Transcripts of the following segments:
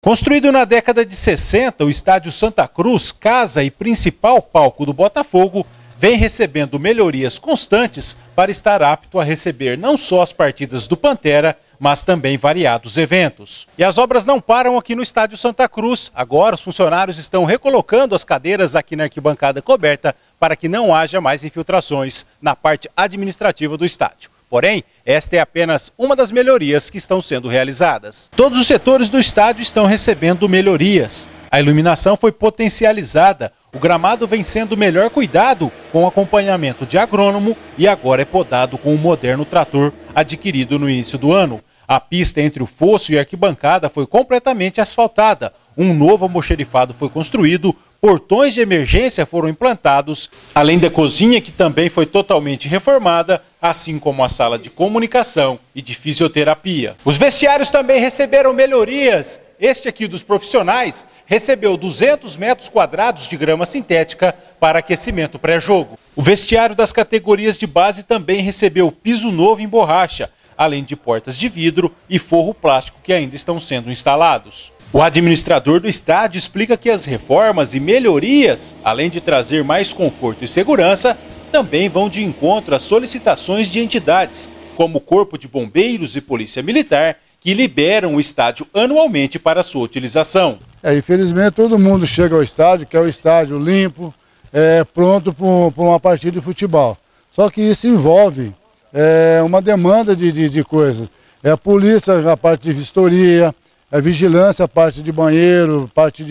Construído na década de 60, o Estádio Santa Cruz, casa e principal palco do Botafogo, vem recebendo melhorias constantes para estar apto a receber não só as partidas do Pantera, mas também variados eventos. E as obras não param aqui no Estádio Santa Cruz. Agora os funcionários estão recolocando as cadeiras aqui na arquibancada coberta para que não haja mais infiltrações na parte administrativa do estádio. Porém, esta é apenas uma das melhorias que estão sendo realizadas. Todos os setores do estádio estão recebendo melhorias. A iluminação foi potencializada, o gramado vem sendo melhor cuidado com acompanhamento de agrônomo e agora é podado com um moderno trator adquirido no início do ano. A pista entre o fosso e a arquibancada foi completamente asfaltada, um novo almoxarifado foi construído, portões de emergência foram implantados, além da cozinha que também foi totalmente reformada, assim como a sala de comunicação e de fisioterapia. Os vestiários também receberam melhorias. Este aqui dos profissionais recebeu 200 metros quadrados de grama sintética para aquecimento pré-jogo. O vestiário das categorias de base também recebeu piso novo em borracha, além de portas de vidro e forro plástico que ainda estão sendo instalados. O administrador do estádio explica que as reformas e melhorias, além de trazer mais conforto e segurança, também vão de encontro às solicitações de entidades, como o Corpo de Bombeiros e Polícia Militar, que liberam o estádio anualmente para sua utilização. Infelizmente todo mundo chega ao estádio, quer o estádio limpo, pronto para uma partida de futebol. Só que isso envolve uma demanda de coisas. A polícia, a parte de vistoria, a vigilância, a parte de banheiro, parte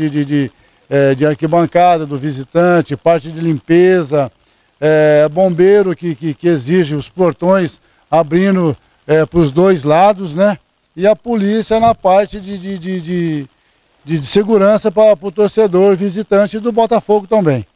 de arquibancada do visitante, parte de limpeza, bombeiro que exige os portões abrindo para os dois lados, né? E a polícia na parte de segurança para o torcedor visitante do Botafogo também.